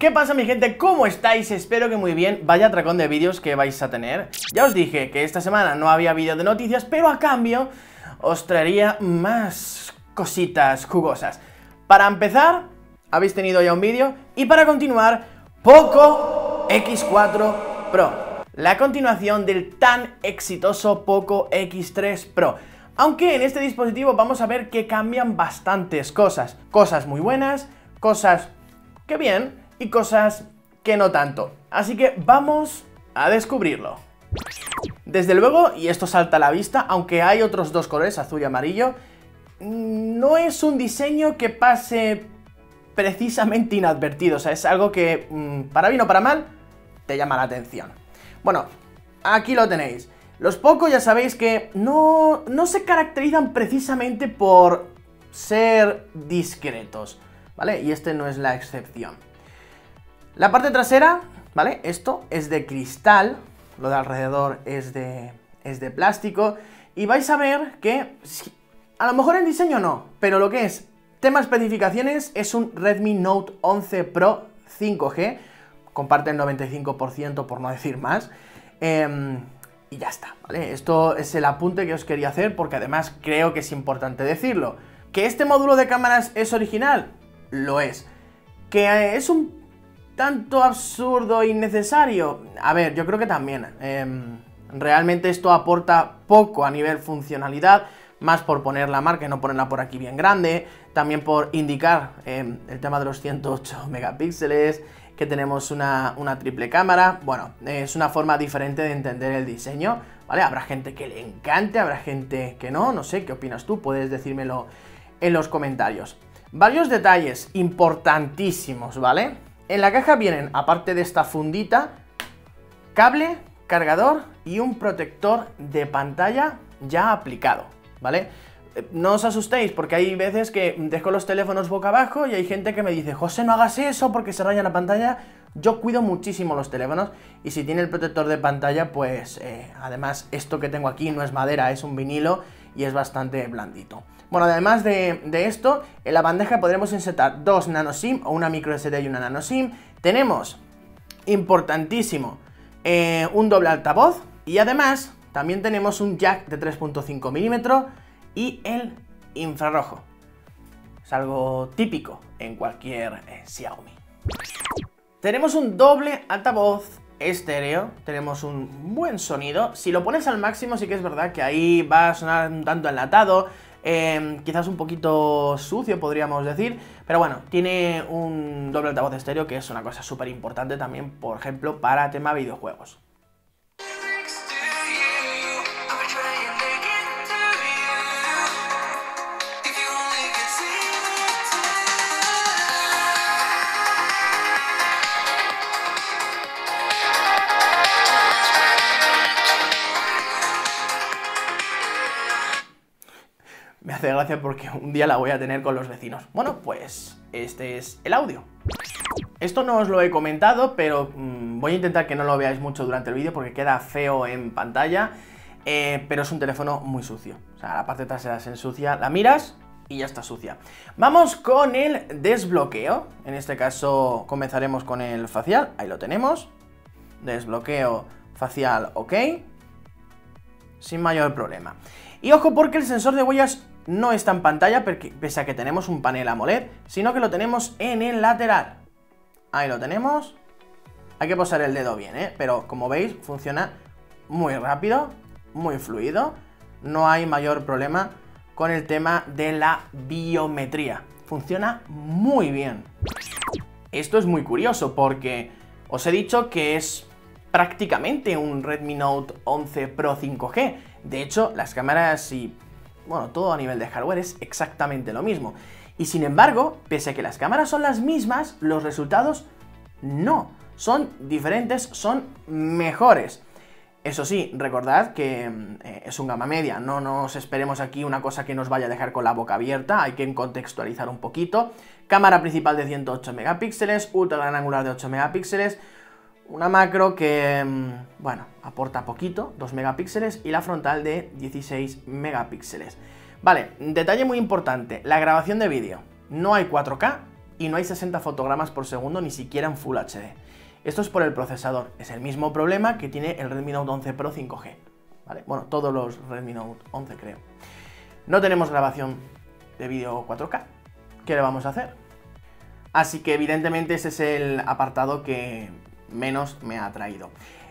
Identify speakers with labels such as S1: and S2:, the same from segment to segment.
S1: ¿Qué pasa, mi gente? ¿Cómo estáis? Espero que muy bien. Vaya atracón de vídeos que vais a tener. Ya os dije que esta semana no había vídeo de noticias, pero a cambio os traería más cositas jugosas. Para empezar, habéis tenido ya un vídeo. Y para continuar, Poco X4 Pro, la continuación del tan exitoso Poco X3 Pro. Aunque en este dispositivo vamos a ver que cambian bastantes cosas. Cosas muy buenas, cosas que bien y cosas que no tanto. Así que vamos a descubrirlo. Desde luego, y esto salta a la vista, aunque hay otros dos colores, azul y amarillo, no es un diseño que pase precisamente inadvertido. O sea, es algo que, para bien o para mal, te llama la atención. Bueno, aquí lo tenéis. Los Poco ya sabéis que no se caracterizan precisamente por ser discretos, ¿vale? Y este no es la excepción. La parte trasera, ¿vale? Esto es de cristal, lo de alrededor es de plástico. Y vais a ver que, a lo mejor en diseño no, pero lo que es tema especificaciones es un Redmi Note 11 Pro 5G. Comparte el 95% por no decir más. Y ya está, ¿vale? Esto es el apunte que os quería hacer porque además creo que es importante decirlo. ¿Que este módulo de cámaras es original? Lo es. ¿Que es un tanto absurdo e innecesario? A ver, yo creo que también. Realmente esto aporta poco a nivel funcionalidad, más por poner la marca y no ponerla por aquí bien grande, también por indicar el tema de los 108 megapíxeles, que tenemos una triple cámara. Bueno, es una forma diferente de entender el diseño, ¿vale? Habrá gente que le encante, habrá gente que no sé, ¿qué opinas tú? Puedes decírmelo en los comentarios. Varios detalles importantísimos, ¿vale? En la caja vienen, aparte de esta fundita, cable, cargador y un protector de pantalla ya aplicado, ¿vale? No os asustéis porque hay veces que dejo los teléfonos boca abajo y hay gente que me dice: José, no hagas eso porque se raya la pantalla. Yo cuido muchísimo los teléfonos y si tiene el protector de pantalla, pues además esto que tengo aquí no es madera, es un vinilo y es bastante blandito. Bueno, además de esto, en la bandeja podremos insertar dos nano SIM o una micro SD y una nano SIM. Tenemos, importantísimo, un doble altavoz y además también tenemos un jack de 3.5 milímetros y el infrarrojo. Es algo típico en cualquier Xiaomi. Tenemos un doble altavoz estéreo, tenemos un buen sonido. Si lo pones al máximo sí que es verdad que ahí va a sonar un tanto enlatado, quizás un poquito sucio podríamos decir, pero bueno, tiene un doble altavoz estéreo que es una cosa súper importante también, por ejemplo, para tema videojuegos. Me hace gracia porque un día la voy a tener con los vecinos. Bueno, pues este es el audio. Esto no os lo he comentado, pero voy a intentar que no lo veáis mucho durante el vídeo porque queda feo en pantalla, pero es un teléfono muy sucio. O sea, la parte trasera se ensucia, la miras y ya está sucia. Vamos con el desbloqueo. En este caso comenzaremos con el facial. Ahí lo tenemos. Desbloqueo facial, ok. Sin mayor problema. Y ojo porque el sensor de huellas no está en pantalla, pese a que tenemos un panel AMOLED, sino que lo tenemos en el lateral. Ahí lo tenemos. Hay que posar el dedo bien, pero como veis funciona muy rápido, muy fluido. No hay mayor problema con el tema de la biometría. Funciona muy bien. Esto es muy curioso porque os he dicho que es prácticamente un Redmi Note 11 Pro 5G. De hecho, las cámaras y, bueno, todo a nivel de hardware es exactamente lo mismo. Y sin embargo, pese a que las cámaras son las mismas, los resultados no. Son diferentes, son mejores. Eso sí, recordad que es un gama media, no nos esperemos aquí una cosa que nos vaya a dejar con la boca abierta, hay que contextualizar un poquito. Cámara principal de 108 megapíxeles, ultra gran angular de 8 megapíxeles, una macro que, bueno, aporta poquito, 2 megapíxeles, y la frontal de 16 megapíxeles. Vale, detalle muy importante, la grabación de vídeo. No hay 4K, y no hay 60 fotogramas por segundo ni siquiera en Full HD. Esto es por el procesador, es el mismo problema que tiene el Redmi Note 11 Pro 5G, ¿vale? Bueno, todos los Redmi Note 11 creo. No tenemos grabación de vídeo 4K, ¿qué le vamos a hacer? Así que evidentemente ese es el apartado que menos me ha atraído.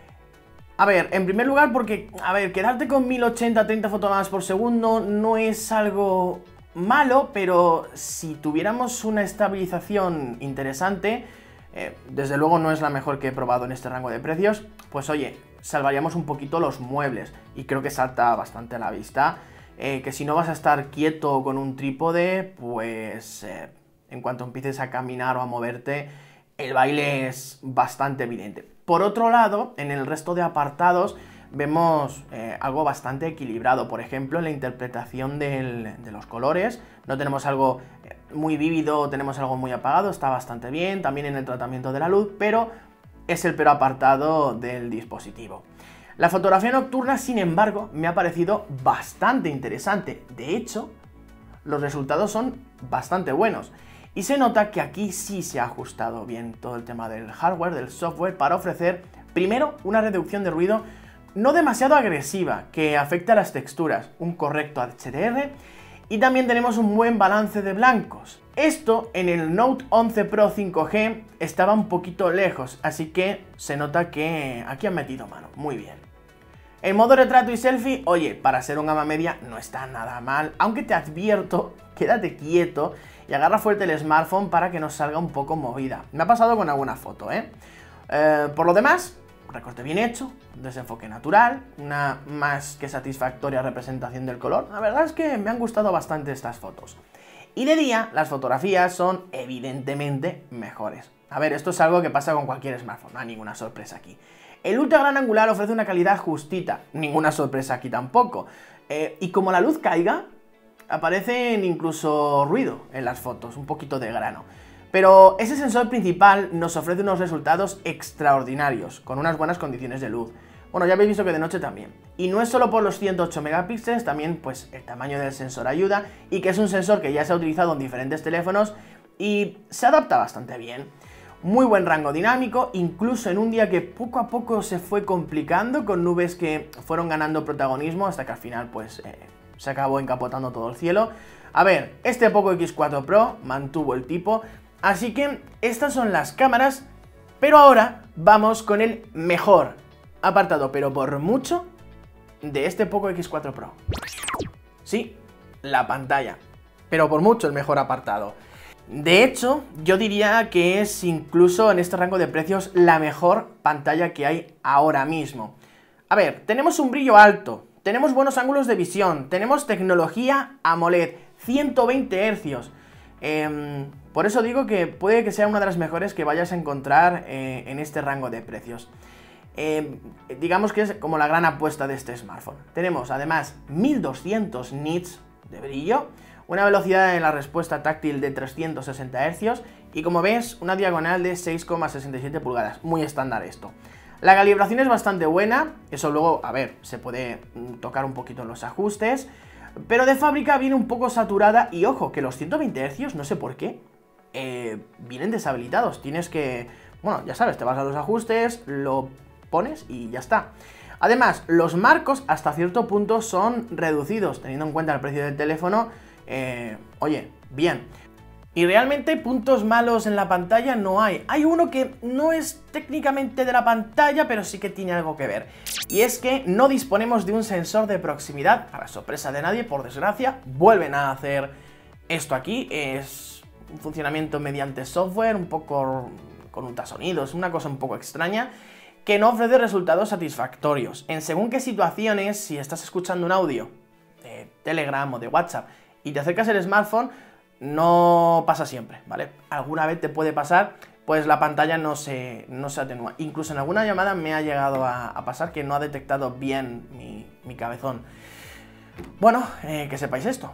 S1: A ver, en primer lugar porque, quedarte con 1080 30 fotogramas por segundo no es algo malo, pero si tuviéramos una estabilización interesante, desde luego no es la mejor que he probado en este rango de precios, pues oye, salvaríamos un poquito los muebles y creo que salta bastante a la vista, que si no vas a estar quieto con un trípode, pues en cuanto empieces a caminar o a moverte, el baile es bastante evidente. Por otro lado, en el resto de apartados vemos algo bastante equilibrado. Por ejemplo, en la interpretación de los colores, no tenemos algo muy vívido, tenemos algo muy apagado, está bastante bien. También en el tratamiento de la luz, pero es el peor apartado del dispositivo. La fotografía nocturna, sin embargo, me ha parecido bastante interesante. De hecho, los resultados son bastante buenos. Y se nota que aquí sí se ha ajustado bien todo el tema del hardware, del software, para ofrecer, primero, una reducción de ruido no demasiado agresiva, que afecta a las texturas, un correcto HDR, y también tenemos un buen balance de blancos. Esto en el Note 11 Pro 5G estaba un poquito lejos, así que se nota que aquí han metido mano, muy bien. El modo retrato y selfie, oye, para ser un gama media no está nada mal, aunque te advierto, quédate quieto y agarra fuerte el smartphone para que no salga un poco movida. Me ha pasado con alguna foto, por lo demás, recorte bien hecho, desenfoque natural, una más que satisfactoria representación del color. La verdad es que me han gustado bastante estas fotos. Y de día, las fotografías son evidentemente mejores. A ver, esto es algo que pasa con cualquier smartphone, no hay ninguna sorpresa aquí. El ultra gran angular ofrece una calidad justita, ninguna sorpresa aquí tampoco. Y como la luz caiga, aparecen incluso ruido en las fotos, un poquito de grano. Pero ese sensor principal nos ofrece unos resultados extraordinarios, con unas buenas condiciones de luz. Bueno, ya habéis visto que de noche también. Y no es solo por los 108 megapíxeles, también pues el tamaño del sensor ayuda, y que es un sensor que ya se ha utilizado en diferentes teléfonos y se adapta bastante bien. Muy buen rango dinámico, incluso en un día que poco a poco se fue complicando, con nubes que fueron ganando protagonismo hasta que al final pues se acabó encapotando todo el cielo. A ver, este Poco X4 Pro mantuvo el tipo, así que estas son las cámaras, pero ahora vamos con el mejor apartado, pero por mucho, de este Poco X4 Pro. Sí, la pantalla, pero por mucho el mejor apartado. De hecho, yo diría que es incluso en este rango de precios la mejor pantalla que hay ahora mismo. A ver, tenemos un brillo alto, tenemos buenos ángulos de visión, tenemos tecnología AMOLED, 120 Hz. Por eso digo que puede que sea una de las mejores que vayas a encontrar en este rango de precios. Digamos que es como la gran apuesta de este smartphone. Tenemos además 1200 nits de brillo, una velocidad en la respuesta táctil de 360 Hz y, como ves, una diagonal de 6,67 pulgadas, muy estándar esto. La calibración es bastante buena, eso luego, a ver, se puede tocar un poquito en los ajustes, pero de fábrica viene un poco saturada y ojo, que los 120 Hz, no sé por qué, vienen deshabilitados, tienes que, bueno, ya sabes, te vas a los ajustes, lo pones y ya está. Además, los marcos hasta cierto punto son reducidos, teniendo en cuenta el precio del teléfono. Oye, bien. Y realmente puntos malos en la pantalla no hay. Hay uno que no es técnicamente de la pantalla, pero sí que tiene algo que ver. Y es que no disponemos de un sensor de proximidad, para sorpresa de nadie, por desgracia. Vuelven a hacer esto aquí. Es un funcionamiento mediante software, un poco con ultrasonidos, una cosa un poco extraña, que no ofrece resultados satisfactorios. En según qué situaciones, si estás escuchando un audio de Telegram o de WhatsApp y te acercas el smartphone, no pasa siempre, ¿vale? Alguna vez te puede pasar, pues la pantalla no se atenúa. Incluso en alguna llamada me ha llegado a pasar que no ha detectado bien mi cabezón. Bueno, que sepáis esto.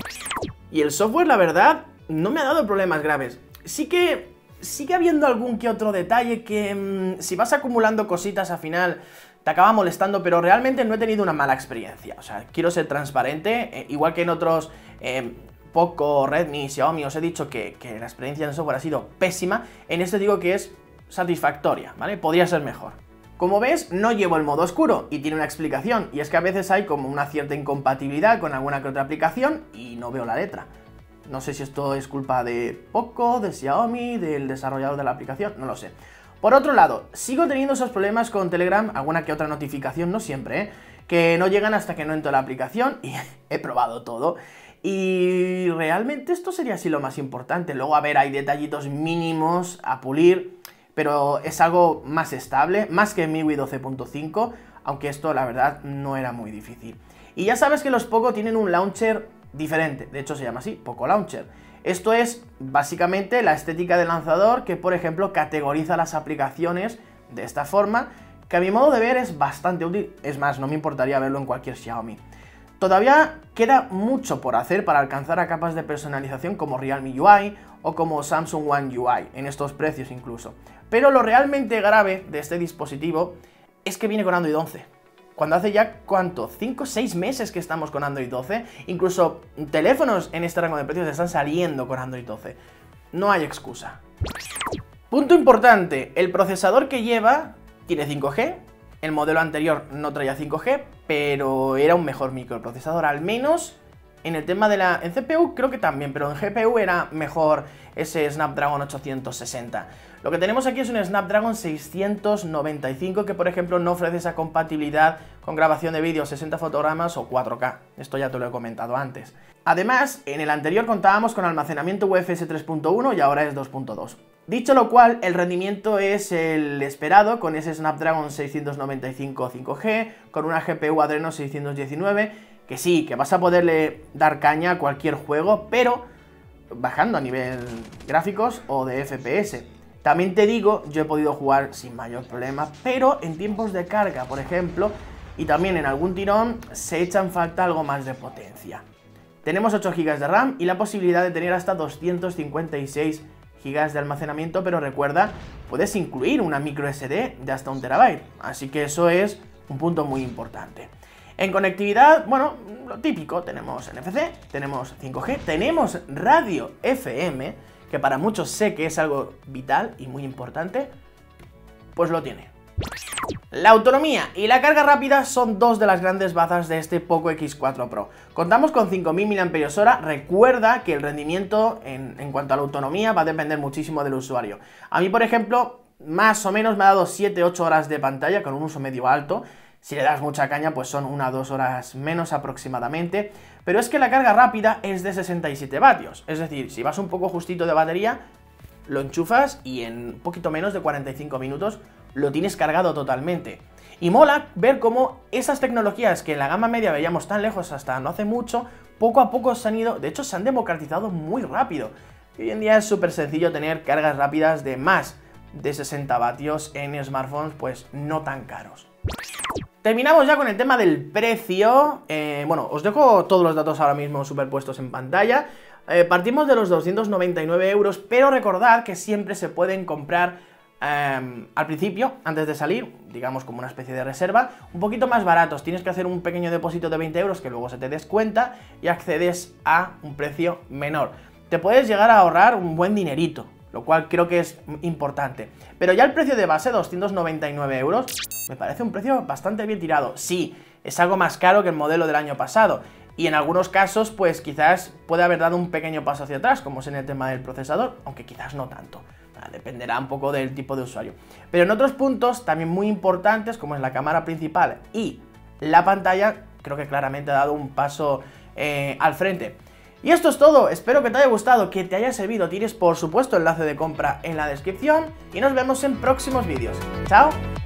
S1: Y el software, la verdad, no me ha dado problemas graves. Sigue habiendo algún que otro detalle que si vas acumulando cositas al final te acaba molestando, pero realmente no he tenido una mala experiencia. O sea, quiero ser transparente, igual que en otros Poco, Redmi, Xiaomi, os he dicho que la experiencia en software ha sido pésima, en este digo que es satisfactoria, ¿vale? Podría ser mejor. Como ves, no llevo el modo oscuro y tiene una explicación, y es que a veces hay como una cierta incompatibilidad con alguna que otra aplicación y no veo la letra. No sé si esto es culpa de Poco, de Xiaomi, del desarrollador de la aplicación, no lo sé. Por otro lado, sigo teniendo esos problemas con Telegram, alguna que otra notificación, no siempre, que no llegan hasta que no entro a la aplicación y he probado todo. Y realmente esto sería así lo más importante. Luego, a ver, hay detallitos mínimos a pulir, pero es algo más estable, más que MIUI 12.5, aunque esto la verdad no era muy difícil. Y ya sabes que los Poco tienen un launcher diferente, de hecho se llama así, Poco Launcher. Esto es básicamente la estética del lanzador que, por ejemplo, categoriza las aplicaciones de esta forma, que a mi modo de ver es bastante útil, es más, no me importaría verlo en cualquier Xiaomi. Todavía queda mucho por hacer para alcanzar a capas de personalización como Realme UI o como Samsung One UI, en estos precios incluso. Pero lo realmente grave de este dispositivo es que viene con Android 11. Cuando hace ya, ¿cuánto? 5 o 6 meses que estamos con Android 12. Incluso teléfonos en este rango de precios están saliendo con Android 12. No hay excusa. Punto importante, el procesador que lleva tiene 5G. El modelo anterior no traía 5G, pero era un mejor microprocesador, al menos en el tema de la... En CPU creo que también, pero en GPU era mejor ese Snapdragon 860. Lo que tenemos aquí es un Snapdragon 695 que, por ejemplo, no ofrece esa compatibilidad con grabación de vídeo 60 fotogramas o 4K. Esto ya te lo he comentado antes. Además, en el anterior contábamos con almacenamiento UFS 3.1 y ahora es 2.2. Dicho lo cual, el rendimiento es el esperado con ese Snapdragon 695 5G, con una GPU Adreno 619, que sí, que vas a poderle dar caña a cualquier juego, pero bajando a nivel gráficos o de FPS. También te digo, yo he podido jugar sin mayor problema, pero en tiempos de carga, por ejemplo, y también en algún tirón, se echa en falta algo más de potencia. Tenemos 8 GB de RAM y la posibilidad de tener hasta 256 GB de almacenamiento, pero recuerda, puedes incluir una micro SD de hasta 1 TB, así que eso es un punto muy importante. En conectividad, bueno, lo típico, tenemos NFC, tenemos 5G, tenemos radio FM, que para muchos sé que es algo vital y muy importante, pues lo tiene. La autonomía y la carga rápida son dos de las grandes bazas de este Poco X4 Pro. Contamos con 5000 mAh, recuerda que el rendimiento en cuanto a la autonomía va a depender muchísimo del usuario. A mí, por ejemplo, más o menos me ha dado 7-8 horas de pantalla con un uso medio alto. Si le das mucha caña, pues son 1 o 2 horas menos aproximadamente. Pero es que la carga rápida es de 67 vatios. Es decir, si vas un poco justito de batería, lo enchufas y en un poquito menos de 45 minutos lo tienes cargado totalmente. Y mola ver cómo esas tecnologías que en la gama media veíamos tan lejos hasta no hace mucho, poco a poco se han ido, de hecho se han democratizado muy rápido. Hoy en día es súper sencillo tener cargas rápidas de más de 60 vatios en smartphones pues no tan caros. Terminamos ya con el tema del precio. Bueno, os dejo todos los datos ahora mismo superpuestos en pantalla. Partimos de los 299 euros, pero recordad que siempre se pueden comprar al principio, antes de salir, digamos como una especie de reserva, un poquito más baratos. Tienes que hacer un pequeño depósito de 20 euros que luego se te descuenta y accedes a un precio menor. Te puedes llegar a ahorrar un buen dinerito, lo cual creo que es importante. Pero ya el precio de base, 299 euros, me parece un precio bastante bien tirado. Sí, es algo más caro que el modelo del año pasado, y en algunos casos, pues quizás puede haber dado un pequeño paso hacia atrás, como es en el tema del procesador, aunque quizás no tanto. Dependerá un poco del tipo de usuario. Pero en otros puntos también muy importantes, como es la cámara principal y la pantalla, creo que claramente ha dado un paso al frente. Y esto es todo, espero que te haya gustado, que te haya servido. Tienes por supuesto enlace de compra en la descripción y nos vemos en próximos vídeos. ¡Chao!